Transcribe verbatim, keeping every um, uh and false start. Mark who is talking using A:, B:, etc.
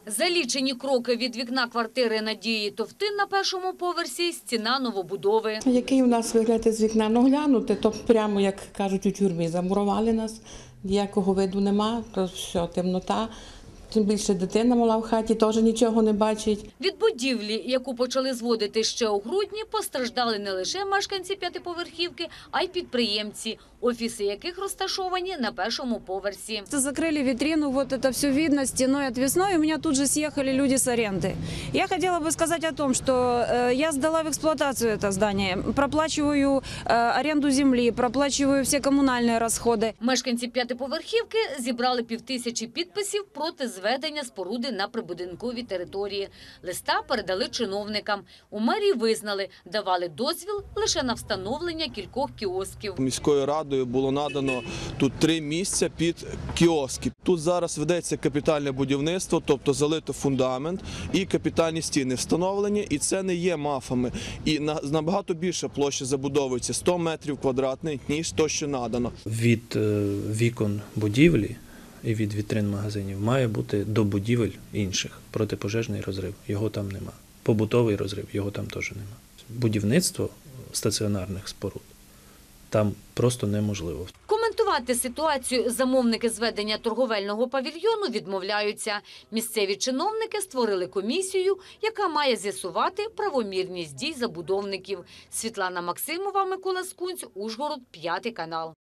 A: За лічені кроки від вікна квартири Надії Товтин на першому поверсі стіна новобудови.
B: Який у нас вигляд з вікна? Ну, глянути, то прямо, як кажуть, у тюрмі замурували нас, ніякого виду нема, то все, темнота. Тим більше дитина мала в хаті, теж нічого не бачить.
A: Від будівлі, яку почали зводити ще у грудні, постраждали не лише мешканці п'ятиповерхівки, а й підприємці, офіси яких розташовані на першому поверсі.
C: Закрыли витрину, вот это все видно стеной отвесной, у меня тут же съехали люди с аренды. Я хотела бы сказать о том, что э, я сдала в эксплуатацию это здание, проплачиваю э, аренду земли, проплачиваю все коммунальные расходы.
A: Мешканці п'ятиповерхівки зібрали півтисячі підписів проти зведення споруди на прибудинковій території. Листа передали чиновникам. У мерії визнали, давали дозвіл лише на встановлення кількох кіосків.
D: Міською радою було надано тут три місця під кіоски. Тут зараз ведеться капітальне будівництво, тобто залито фундамент і капітальні стіни встановлені, і це не є мафами. І набагато більше площа забудовується, сто метрів квадратних, ніж то, що надано.
E: Від вікон будівлі і від вітрин магазинів має бути до будівель інших протипожежний розрив. Його там нема. Побутовий розрив, його там теж нема. Будівництво стаціонарних споруд там просто неможливо.
A: Коментувати ситуацію замовники зведення торговельного павільйону відмовляються. Місцеві чиновники створили комісію, яка має з'ясувати правомірність дій забудовників. Світлана Максимова, Микола Скунць, Ужгород, п'ятий канал.